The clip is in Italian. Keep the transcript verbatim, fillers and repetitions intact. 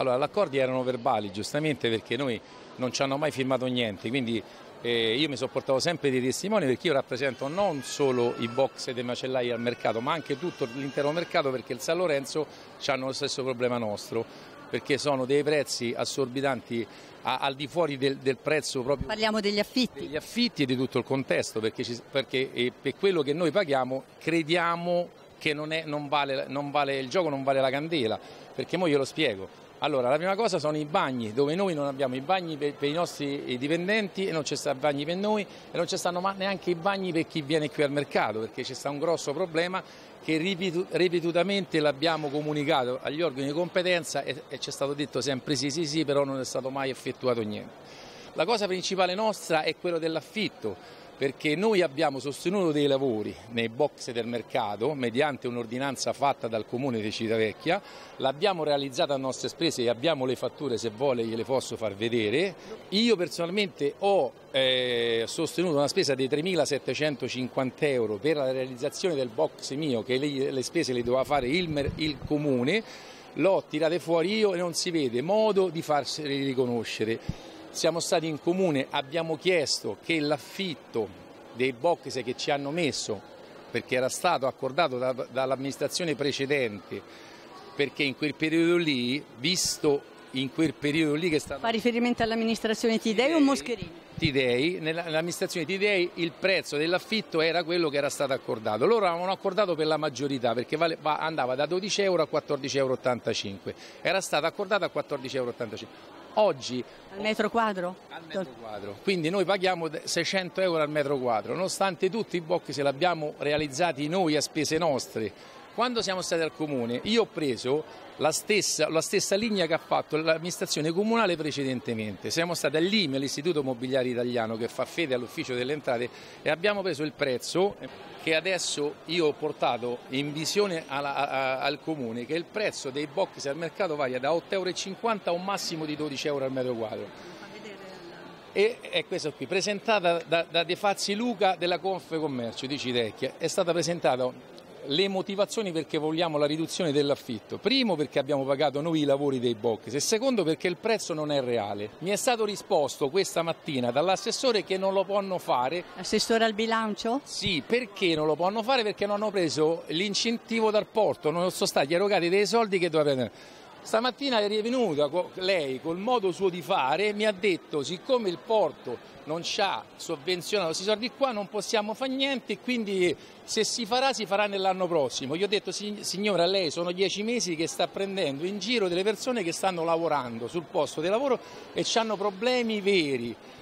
Allora, gli accordi erano verbali, giustamente, perché noi non ci hanno mai firmato niente, quindi eh, io mi sono portato sempre dei testimoni, perché io rappresento non solo i box dei macellai al mercato, ma anche tutto l'intero mercato, perché il San Lorenzo hanno lo stesso problema nostro, perché sono dei prezzi assorbitanti a, al di fuori del, del prezzo proprio. Parliamo degli affitti. Degli affitti e di tutto il contesto, perché, ci, perché eh, per quello che noi paghiamo crediamo che non, è, non, vale, non vale il gioco, non vale la candela, perché mo glielo spiego. Allora, la prima cosa sono i bagni, dove noi non abbiamo i bagni per, per i nostri dipendenti e non ci stanno i bagni per noi e non ci stanno neanche i bagni per chi viene qui al mercato, perché c'è sta un grosso problema che ripetutamente l'abbiamo comunicato agli organi di competenza e, e ci è stato detto sempre sì, sì, sì, però non è stato mai effettuato niente. La cosa principale nostra è quello dell'affitto, perché noi abbiamo sostenuto dei lavori nei box del mercato mediante un'ordinanza fatta dal comune di Civitavecchia, l'abbiamo realizzata a nostre spese e abbiamo le fatture, se vuole gliele posso far vedere. Io personalmente ho eh, sostenuto una spesa di tremilasettecentocinquanta euro per la realizzazione del box mio, che le, le spese le doveva fare il, il comune, l'ho tirate fuori io e non si vede modo di farseli riconoscere. Siamo stati in comune, abbiamo chiesto che l'affitto dei box che ci hanno messo, perché era stato accordato da, dall'amministrazione precedente, perché in quel periodo lì, visto in quel periodo lì che è stato... Fa riferimento all'amministrazione Tidei o Moscherini? Tidei, nell'amministrazione Tidei il prezzo dell'affitto era quello che era stato accordato. Loro avevano accordato per la maggiorità, perché vale, va, andava da dodici euro a quattordici euro e ottantacinque. Era stato accordato a quattordici euro e ottantacinque. Oggi al metro quadro? Al metro quadro, quindi noi paghiamo seicento euro al metro quadro, nonostante tutti i box se li abbiamo realizzati noi a spese nostre. Quando siamo stati al comune io ho preso la stessa, la stessa linea che ha fatto l'amministrazione comunale precedentemente. Siamo stati all'I M E, l'Istituto Mobiliare Italiano, che fa fede all'ufficio delle entrate, e abbiamo preso il prezzo che adesso io ho portato in visione alla, a, al comune, che il prezzo dei box al mercato varia da otto euro e cinquanta a un massimo di dodici euro al metro quadro. E è questo qui, presentata da, da De Fazzi Luca della Confcommercio di Civitavecchia. È stata presentata le motivazioni perché vogliamo la riduzione dell'affitto. Primo, perché abbiamo pagato noi i lavori dei box, e secondo, perché il prezzo non è reale. Mi è stato risposto questa mattina dall'assessore che non lo possono fare. Assessore al bilancio? Sì, perché non lo possono fare? Perché non hanno preso l'incentivo dal porto, non sono stati erogati dei soldi che doveva prendere. Stamattina è venuta lei col modo suo di fare e mi ha detto: siccome il porto non ci ha sovvenzionato questi soldi qua, non possiamo fare niente, e quindi se si farà si farà nell'anno prossimo. Io ho detto: signora, lei sono dieci mesi che sta prendendo in giro delle persone che stanno lavorando sul posto di lavoro e hanno problemi veri.